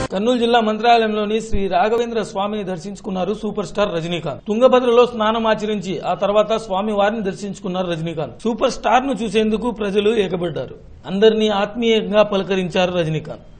కర్నూలు జిల్లా మంత్రాలయంలోని శ్రీ రాఘవేంద్ర స్వామిని దర్శించుకున్నారు సూపర్ స్టార్ రజనీకాంత్. తుంగభద్రలో స్నానం ఆచరించి ఆ తర్వాత స్వామి వారిని దర్శించుకున్నారు రజనీకాంత్. సూపర్ స్టార్ ను చూసేందుకు ప్రజలు ఏకబడ్డారు. అందరినీ ఆత్మీయంగా పలకరించారు రజనీకాంత్.